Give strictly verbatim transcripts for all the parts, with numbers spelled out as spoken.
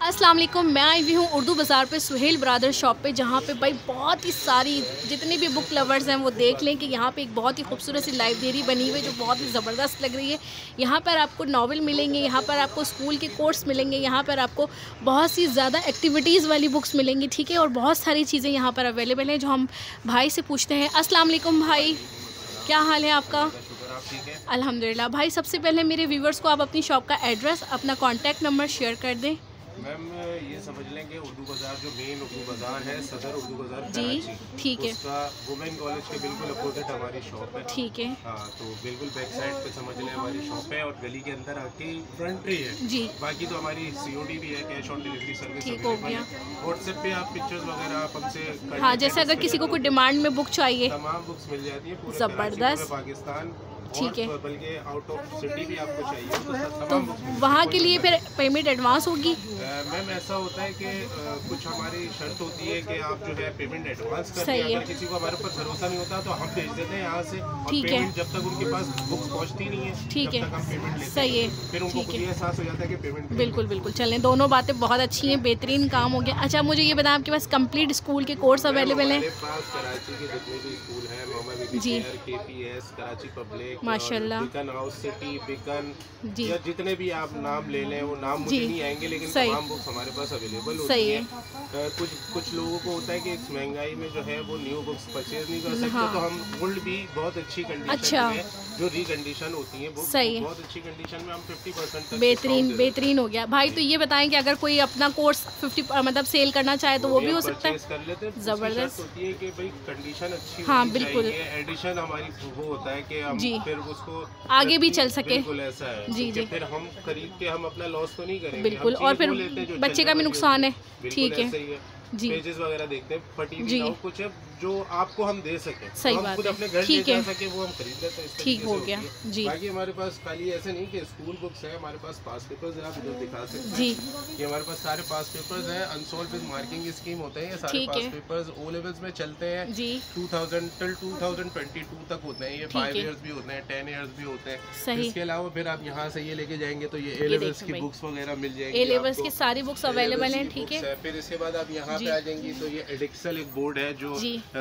अस्सलाम वालेकुम। मैं आई हुई हूँ उर्दू बाज़ार पे सुहेल ब्रदर शॉप पे, जहाँ पे भाई बहुत ही सारी जितने भी बुक लवर्स हैं वो देख लें कि यहाँ पे एक बहुत ही खूबसूरत सी लाइब्रेरी बनी हुई है जो बहुत ही ज़बरदस्त लग रही है। यहाँ पर आपको नावल मिलेंगे, यहाँ पर आपको स्कूल के कोर्स मिलेंगे, यहाँ पर आपको बहुत सी ज़्यादा एक्टिविटीज़ वाली बुक्स मिलेंगी, ठीक है। और बहुत सारी चीज़ें यहाँ पर अवेलेबल हैं जो हम भाई से पूछते हैं। अस्सलाम वालेकुम भाई, क्या हाल है आपका? अल्हम्दुलिल्लाह। भाई सबसे पहले मेरे व्यूवर्स को आप अपनी शॉप का एड्रेस, अपना कॉन्टैक्ट नंबर शेयर कर दें। मैम ये समझ लें कि उर्दू बाज़ार जो मेन उर्दू बाज़ार है, सदर उर्दू बाज़ार जी ठीक है, उसका वुमेन कॉलेज के बिल्कुल अपोजिट हमारी शॉप है। ठीक है, हाँ, तो बिल्कुल बैक साइड पे समझ लें हमारी शॉप है और गली के अंदर आके फ्रंट ही है जी। बाकी तो हमारी सीओडी भी है, कैश ऑन डिलीवरी सर्विस ठीक हो गया। व्हाट्सएप पे आप पिक्चर्स वगैरह आप हमसे, हाँ, जैसे अगर किसी को कोई डिमांड में बुक चाहिए, तमाम बुक्स मिल जाती है पूरे ज़बरदस्त पाकिस्तान, ठीक है। बल्कि आउट ऑफ सिटी भी आपको चाहिए तो, तो वहाँ के लिए फिर पेमेंट एडवांस होगी? मैम ऐसा होता है कि आ, कुछ हमारी शर्त होती है कि आप जो है पेमेंट एडवांस कर दें। अगर किसी को हमारे ऊपर भरोसा नहीं होता तो हम भेज देते हैं यहाँ से, ठीक है। जब तक उनके पास बुक्स पहुँचती नहीं है, ठीक है, तब तक हम पेमेंट लेते हैं। सही है, फिर उनको खुद ही एहसास हो जाता है कि पेमेंट। बिल्कुल बिल्कुल चलें, दोनों बातें बहुत अच्छी हैं, बेहतरीन काम हो गया। अच्छा मुझे ये बताएं, आपके पास कंप्लीट स्कूल के कोर्स अवेलेबल हैं? कराची के जितने भी स्कूल हैं, जी, केपीएस, कराची पब्लिक, माशाल्लाह, हाउस सिटी, बिकन, जी, या जितने भी आप नाम ले लें वो नाम मुझे नहीं आएंगे, लेकिन तमाम बुक्स हमारे पास अवेलेबल होती है। है कुछ कुछ लोगों को होता है कि इस महंगाई में जो है वो न्यू बुक्स परचेज नहीं कर सकते, हाँ। तो हम ओल्ड भी बहुत अच्छी कंडीशन अच्छा। में जो रिकंडीशन होती है बुक्स, सही है, बहुत अच्छी कंडीशन में हम पचास परसेंट तक बेहतरीन बेहतरीन हो गया। भाई तो ये बताएं कि अगर कोई अपना कोर्स पचास मतलब सेल करना चाहे तो वो भी हो सकता है? कर लेते हैं, जबरदस्त होती है कि भाई कंडीशन अच्छी, हाँ बिल्कुल, एडिशन हमारी वो होता है कि हम फिर उसको आगे भी चल सके, बिल्कुल ऐसा है जी जी। फिर हम खरीद के हम अपना लॉस तो नहीं करेंगे, बिल्कुल, और फिर बच्चे का भी नुकसान है, ठीक है जी। पेजेस वगैरह देखते हैं, फटी हुई ना हो, कुछ है जो आपको हम दे सकें, सही तो बात खुद अपने घर ले जा सके, वो हम खरीद लेते हैं, ठीक हो गया जी। बाकी हमारे पास खाली ऐसे नहीं कि स्कूल बुक्स है, हमारे पास पास पेपर्स है, आप इधर दिखा सकते हैं जी। ये हमारे पास सारे पास पेपर्स हैं, अनसोल्ड विद मार्किंग स्कीम होते हैं, ये सारे पास पेपर्स ओ लेवल्स में चलते हैं जी, two thousand till two thousand twenty two तक होते हैं, ये फाइव इयर्स भी होते हैं, टेन इयर्स भी होते हैं। इसके अलावा फिर आप यहाँ से ये लेके जाएंगे तो ये ए लेवल्स की बुक्स वगैरह मिल जाएंगी, ए लेवल्स की सारी बुक्स अवेलेबल हैं, ठीक है। फिर इसके बाद आप यहाँ पे आ जाएंगी तो ये एडिक्सल एक बोर्ड है जो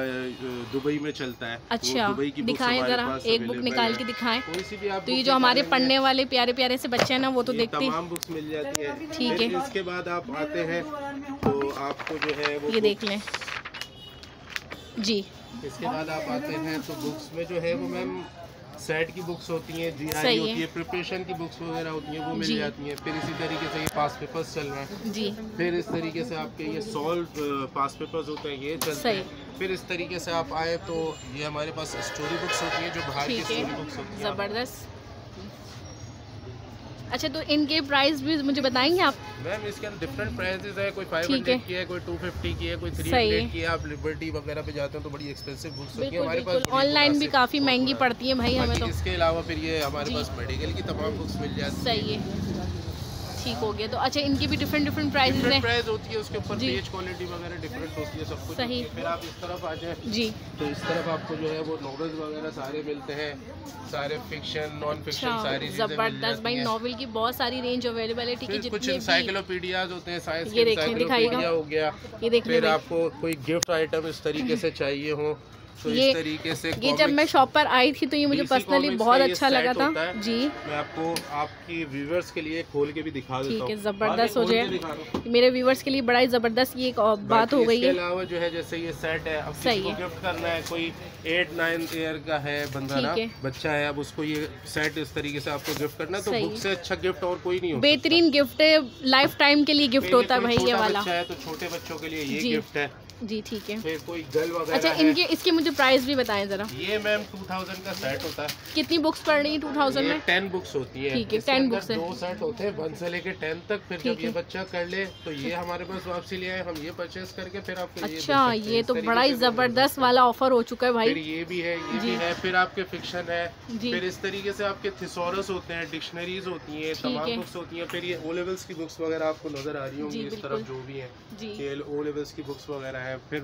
दुबई में चलता है। अच्छा, दुबई की दिखाएं जरा, एक बुक निकाल के दिखाएं, कोई सी भी आप। तो ये जो हमारे पढ़ने वाले प्यारे प्यारे से बच्चे हैं ना, वो तो देखते हैं, तमाम बुक्स मिल जाती है, ठीक है। इसके बाद आप आते हैं तो आपको जो है वो ये देख लें जी। इसके बाद आप आते हैं तो बुक्स में जो है वो मैम सेट की बुक्स होती हैं, जीआई होती है, प्रिपरेशन की बुक्स वगैरह होती हैं, वो मिल जाती हैं। फिर इसी तरीके से ये पास पेपर्स चल रहे हैं जी। फिर इस तरीके से आपके ये सॉल्व पास पेपर्स होते हैं, ये चलते हैं। फिर इस तरीके से आप आए तो ये हमारे पास स्टोरी बुक्स होती हैं, जो बाहर की स्टोरी बुक्स होती हैं, ज़बरदस्त। अच्छा तो इनके प्राइस भी मुझे बताएंगे आप? मैम इसके अंदर डिफरेंट प्राइसेस है, कोई फाइव हंड्रेड की है, कोई टू फिफ्टी की है, कोई थ्री हंड्रेड की है। आप लिबर्टी वगैरह पे जाते हैं तो बड़ी एक्सपेंसिव बुक्स होती है, हमारे पास ऑनलाइन भी काफ़ी महंगी पड़ती है भाई हमें तो। इसके अलावा फिर ये हमारे पास मेडिकल की तमाम बुक्स मिल जाती है, सही है, ठीक हो गया। तो अच्छा इनकी भी डिफरेंट डिफरेंट प्राइसेस हैं, प्राइस होती है, उसके ऊपर पेज क्वालिटी वगैरह डिफरेंट होती है, सब कुछ सही। फिर आप इस तरफ आ जाए जी तो इस तरफ आपको जो है वो नॉवेल्स वगैरह सारे मिलते हैं, सारे फिक्शन नॉन फिक्शन सारी जबरदस्त भाई, नॉवेल की बहुत सारी रेंज अवेलेबल है, ठीक है। कुछ एनसाइक्लोपीडियाज होते हैं, साइंस के एनसाइक्लोपीडिया हो गया, ये देखिए। फिर आपको कोई गिफ्ट आइटम इस तरीके से चाहिए हो तो ये इस तरीके से, ये जब मैं शॉप पर आई थी तो ये मुझे पर्सनली बहुत अच्छा लगा था जी। मैं आपको आपकी व्यूअर्स के लिए खोल के भी दिखा देता हूं, ठीक है, जबरदस्त हो जाए मेरे व्यूअर्स के लिए, बड़ा ही जबरदस्त ये एक बात हो गई है। इसके अलावा जो है जैसे ये सेट है, अब किसी को गिफ्ट करना है, कोई एट नाइन ईयर का है बंदा ना, बच्चा है, अब उसको ये सेट इस तरीके से आपको गिफ्ट करना है, तो बुक से अच्छा गिफ्ट और कोई नहीं होता, बेहतरीन गिफ्ट है, लाइफ टाइम के लिए गिफ्ट होता है भाई ये वाला है, तो छोटे बच्चों के लिए ये गिफ्ट है जी, ठीक है। फिर कोई गर्ल वगैरह अच्छा इनके इसके मुझे प्राइस भी बताएं जरा। ये मैम टू थाउज़ेंड का सेट होता है। कितनी बुक्स पड़ रही है टू थाउज़ेंड में? टेन बुक्स होती है, ठीक है, टेन बुक्स है, दो सेट होते हैं वन से लेके टेन तक। फिर जब ये बच्चा कर ले तो ये हमारे पास वापसी ले आए, हम ये परचेज करके फिर आपको अच्छा ये, ये तो बड़ा ही जबरदस्त वाला ऑफर हो चुका है भाई। फिर ये भी है, ये भी है, फिर आपके फिक्शन है, फिर इस तरीके से आपके थिसॉरस होते हैं, डिक्शनरीज होती है, तमाम बुक्स होती है। फिर ये ओ लेवल्स की बुक्स वगैरह आपको नजर आ रही होंगी इस तरफ जो भी है, ओ लेवल्स की बुक्स वगैरह है। फिर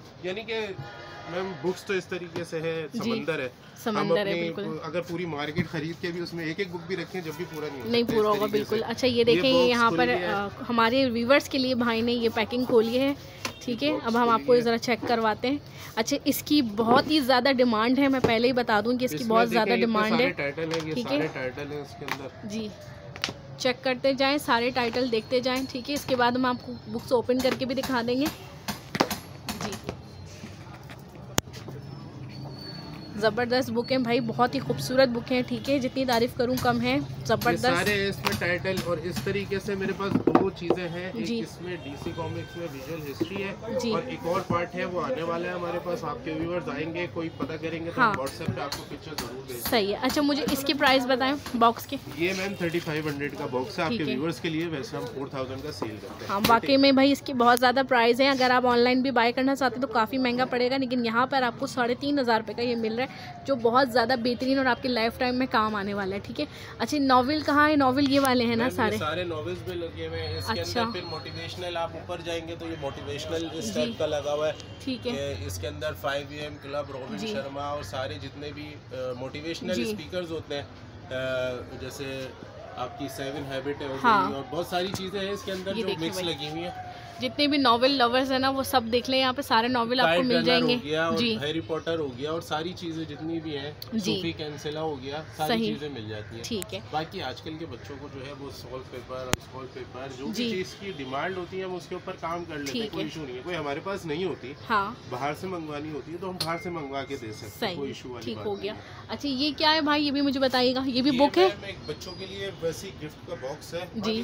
यानी कि मैम बुक्स तो इस तरीके से है, समंदर है, समंदर है बिल्कुल। अगर पूरी मार्केट खरीद के भी उसमें एक एक बुक भी रखें जब भी पूरा नहीं नहीं पूरा होगा बिल्कुल। अच्छा ये देखें, ये यहाँ पर आ, हमारे व्यूवर्स के लिए भाई ने ये पैकिंग खोली है, ठीक है। अब हम आपको ज़रा चेक करवाते हैं। अच्छा इसकी बहुत ही ज़्यादा डिमांड है, मैं पहले ही बता दूं कि इसकी बहुत ज़्यादा डिमांड है, ठीक है जी। चेक करते जाएं, सारे टाइटल देखते जाएं, ठीक है। इसके बाद हम आपको बुक्स ओपन करके भी दिखा देंगे जी। ज़बरदस्त बुक है भाई, बहुत ही खूबसूरत बुक है, ठीक है। जितनी तारीफ़ करूं कम है, ज़बरदस्त सारे इसमें टाइटल। और इस तरीके से मेरे पास दो चीज़ें हैं, एक इसमें डीसी कॉमिक्स में विजुअल हिस्ट्री है जी। और एक और पार्ट है वो आने वाला है हमारे पास। आपके व्यूअर्स आएंगे, कोई पता करेंगे तो व्हाट्सएप पे आपको पिक्चर जरूर भेजेंगे। सही है। अच्छा मुझे इसके प्राइस बताएं बॉक्स के। ये मैम थर्टी फाइव हंड्रेड का बॉक्स है आपके व्यूअर्स के लिए, वैसे हम फोर थाउजेंड का सेल करते हैं। हाँ वाकई में भाई इसकी बहुत ज़्यादा प्राइस है, अगर आप ऑनलाइन भी बाय करना चाहते हैं तो काफ़ी महंगा पड़ेगा, लेकिन यहाँ पर आपको साढ़े तीन हज़ार रुपये का ये मिल रहा है, जो बहुत ज़्यादा बेहतरीन और आपके लाइफ टाइम में काम आने वाला है, ठीक है। अच्छा नॉवेल कहाँ है? नॉवेल ये वाले हैं ना सारे सारे नॉवेल्स भी लगे हुए हैं इसके अच्छा। अंदर फिर मोटिवेशनल, आप ऊपर जाएंगे तो ये मोटिवेशनल इस टाइप का लगा हुआ है, ठीक है। इसके अंदर five A M club, Robin Sharma और सारे जितने भी मोटिवेशनल स्पीकर्स होते हैं, जैसे आपकी सेवन हैबिट है हाँ। और बहुत सारी चीजें हैं इसके अंदर जो मिक्स लगी हुई है। जितने भी नॉवेल लवर्स है ना वो सब देख लें, यहाँ पे सारे नॉवेल आपको मिल जाएंगे जी। हैरी पॉटर हो गया और सारी चीजें जितनी भी हैं, सूफी कैंसिला हो गया, सारी चीजें मिल जाती हैं, ठीक है। बाकी आजकल के बच्चों को जो है वो सॉल्व पेपर, अनसॉल्व पेपर, जो भी चीज की डिमांड होती है हम उसके ऊपर काम कर लेते हैं, कोई इशू नहीं है। कोई हमारे पास नहीं होती, हाँ बाहर से मंगवानी होती है तो हम बाहर से मंगवा के दे सकते हैं, कोई इशू वाली ठीक हो गया। अच्छा ये क्या है भाई, ये भी मुझे बताइएगा। ये भी बुक है, बच्चों के लिए वैसी गिफ्ट का बॉक्स है जी,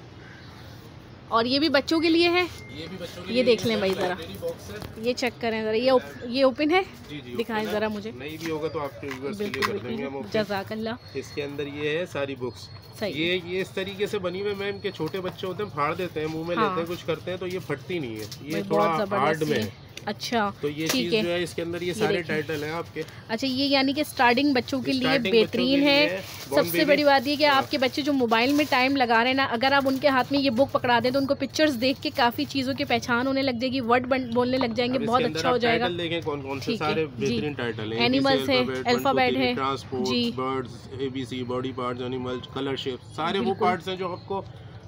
और ये भी बच्चों के लिए है, ये भी बच्चों के ये देख लें भाई ज़रा, ये चेक करें ज़रा, ये ये ओपन है जी जी, दिखाएं ज़रा मुझे। नहीं भी होगा तो आपके व्यूअर्स के लिए कर देंगे हम। जज़ाकल्लाह। इसके अंदर ये है सारी बुक्स, ये ये इस तरीके से बनी हुई मैम के छोटे बच्चे होते हैं फाड़ देते हैं, मुंह में हाँ। लेते हैं, कुछ करते हैं तो ये फटती नहीं है, ये थोड़ा हार्ड में है। अच्छा तो ये चीज जो है इसके अंदर ये, ये सारे टाइटल हैं आपके। अच्छा ये यानी कि स्टार्टिंग बच्चों के लिए बेहतरीन है। सबसे बड़ी बात ये कि आपके बच्चे जो मोबाइल में टाइम लगा रहे हैं ना, अगर आप उनके हाथ में ये बुक पकड़ा दें तो उनको पिक्चर्स देख के काफी चीजों की पहचान होने लग जाएगी, वर्ड बोलने लग जाएंगे, बहुत अच्छा हो जाएगा। देखें कौन कौन से सारे बेहतरीन टाइटल हैं। एनिमल्स है, अल्फाबेट है, transport, birds, ABC, body parts, animals, colour shape, सारे वो पार्ट्स हैं जो आपको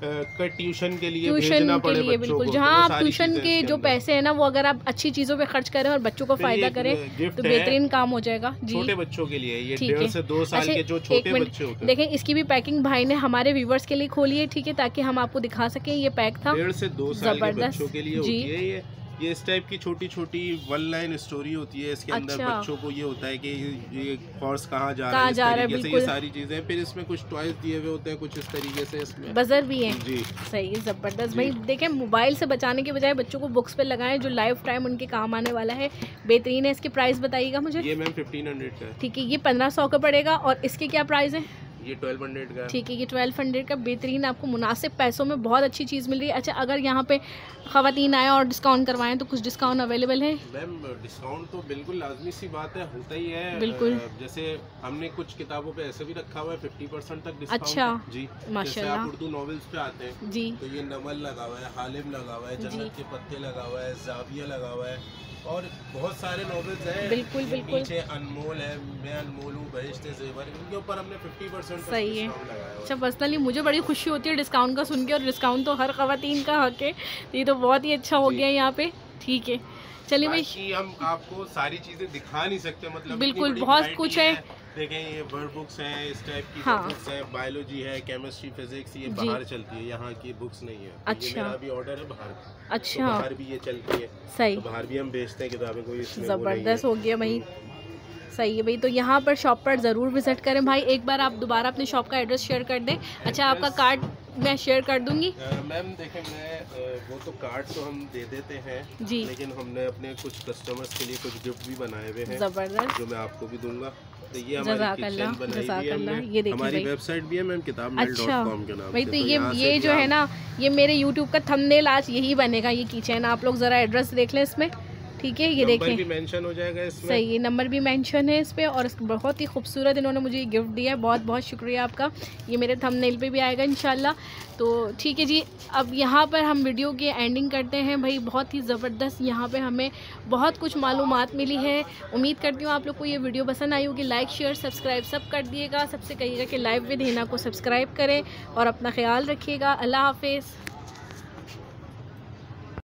ट्यूशन के लिए भेजना पड़े बच्चों बिल्कुल को। जहाँ आप ट्यूशन के जो पैसे हैं ना वो अगर आप अच्छी चीजों पे खर्च करें और बच्चों को फायदा करें तो बेहतरीन काम हो जाएगा जी। छोटे बच्चों के लिए ये डेढ़ से दो साल के जो छोटे बच्चे होते हैं। देखें इसकी भी पैकिंग भाई ने हमारे व्यूवर्स के लिए खोली है, ठीक है, ताकि हम आपको दिखा सकें। ये पैक था डेढ़ से दो साल के बच्चों के लिए होती है ये। ये इस टाइप की छोटी छोटी वन लाइन स्टोरी होती है इसके अंदर। अच्छा। बच्चों को ये होता है कि ये हॉर्स कहाँ जा रहा है, इस तरीके से ये सारी चीजें। फिर इसमें कुछ टॉयज दिए हुए होते हैं कुछ इस तरीके से, इसमें बजर भी है जी। सही है, जबरदस्त भाई। देखें मोबाइल से बचाने के बजाय बच्चों को बुक्स पे लगाएं जो लाइफ टाइम उनके काम आने वाला है, बेहतरीन है। इसकी प्राइस बताइएगा मुझे। ये मैम फिफ्टीन हंड्रेड का, ठीक है। ये पंद्रह सौ का पड़ेगा और इसके क्या प्राइस है? ये ट्वेल्व हंड्रेड का, ठीक है। ये ट्वेल्व हंड्रेड का बेहतरीन, आपको मुनासिब पैसों में बहुत अच्छी चीज़ मिल रही है। अच्छा अगर यहाँ पे ख़वातीन आए और डिस्काउंट करवाएं तो कुछ डिस्काउंट अवेलेबल है? मैम डिस्काउंट तो बिल्कुल लाजमी सी बात है, होता ही है बिल्कुल। जैसे हमने कुछ किताबों पे ऐसे भी रखा हुआ है फिफ्टी परसेंट तक डिस्काउंट। अच्छा जी माशाल्लाह। आप उर्दू नॉवेल्स पे आते हैं जी तो ये नवल लगा हुआ है, हालिम लगा हुआ है, जन्नत के पत्ते लगा हुआ है, जाविया लगा हुआ है और बहुत सारे नॉवेल्स हैं। बिल्कुल बिल्कुल। नीचे अनमोल है, मैं अनमोल हूँ, बहिश्ते ज़ेवर, इनके ऊपर हमने फिफ्टी परसेंट सही है। अच्छा पर्सनली मुझे बड़ी खुशी होती है डिस्काउंट का सुन के, और डिस्काउंट तो हर ख़वातीन का हक है, तो ये तो बहुत ही अच्छा हो गया यहाँ पे, ठीक है। चलिए भाई हम आपको सारी चीज़ें दिखा नहीं सकते, मतलब बिल्कुल बहुत कुछ है। देखें ये वर्ड बुक्स हैं, इस टाइप की हाँ। बुक्स हैं, बायोलॉजी है, केमिस्ट्री, फिजिक्स, ये बाहर चलती है, यहाँ की बुक्स नहीं है। अच्छा ये मेरा भी ऑर्डर है बाहर। अच्छा तो बाहर भी ये चलती है, सही तो बाहर भी हम बेचते हैं किताबें, कोई जबरदस्त हो गया भाई। सही है भाई, तो यहाँ पर शॉप पर ज़रूर विजिट करें भाई। एक बार आप दोबारा अपने शॉप का एड्रेस शेयर कर दें। अच्छा आपका कार्ड मैं शेयर कर दूंगी। मैम देखें मैं वो तो कार्ड तो हम दे देते हैं जी, लेकिन हमने अपने कुछ कस्टमर्स के लिए कुछ गिफ्ट भी बनाए हुए हैं जबरदस्त, जो मैं आपको भी दूंगा। तो ये हमारी किचन बनाई हुई है, ये देखिए हमारी वेबसाइट भी है मैम किताबमहल डॉट कॉम के नाम से। तो ये ये जो है ना, ये मेरे यूट्यूब का थंबनेल आज यही बनेगा, ये किचन। आप लोग ज़रा एड्रेस देख लें इसमें, ठीक है, ये देखें नंबर भी मेंशन हो जाएगा इसमें। सही है, नंबर भी मेंशन है इस पर। और बहुत ही खूबसूरत इन्होंने मुझे ये गिफ्ट दिया है, बहुत बहुत शुक्रिया आपका। ये मेरे थंबनेल पे भी आएगा इंशाल्लाह। तो ठीक है जी, अब यहाँ पर हम वीडियो की एंडिंग करते हैं। भाई बहुत ही ज़बरदस्त यहाँ पे हमें बहुत कुछ मालूमात मिली है। उम्मीद करती हूँ आप लोग को ये वीडियो पसंद आई होगी। लाइक शेयर सब्सक्राइब सब कर दिएगा। सबसे कहिएगा कि लाइव विद हिना को सब्सक्राइब करें और अपना ख्याल रखिएगा। अल्लाह हाफिज़।